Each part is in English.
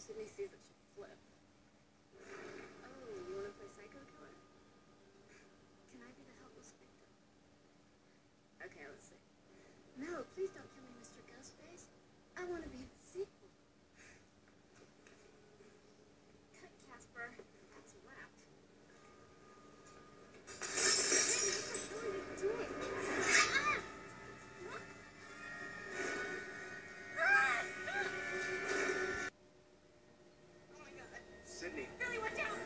Sydney sees it, she'll flip. Oh, you want to play psycho killer? Can I be the helpless victim? Okay, let's see. No, please don't kill me, Mr. Ghostface. I want to be the sequel. Cut, Casper. That's wrapped. What are you doing? Oh my God. Sydney. Billy, watch out!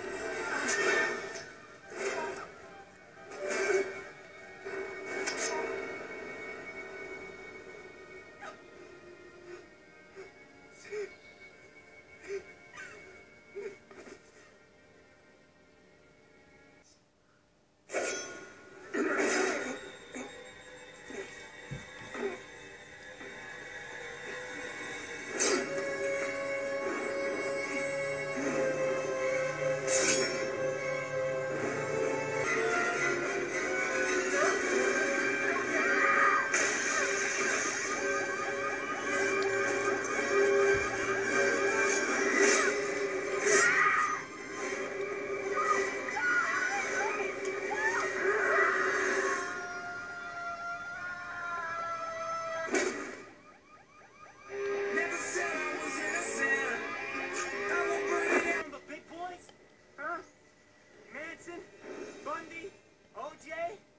Bundy, OJ,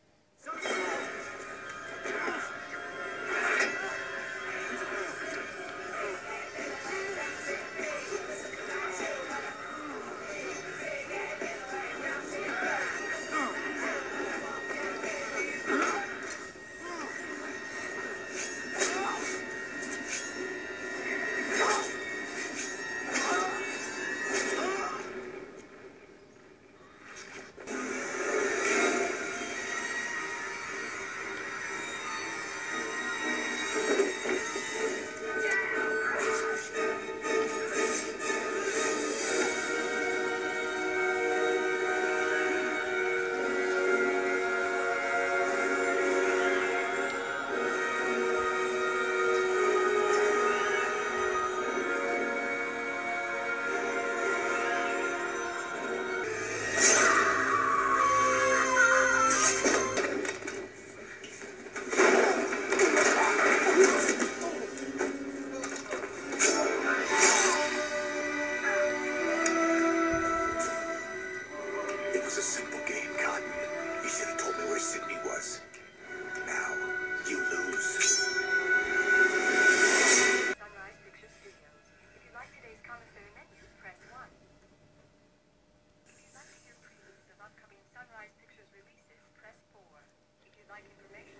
It was a simple game, Cotton. You should have told me where Sydney was. Now, you lose. Sunrise Picture Studios. If you like today's commentary menu, press 1. If you'd like to hear previews of upcoming Sunrise Pictures releases, press 4. If you'd like information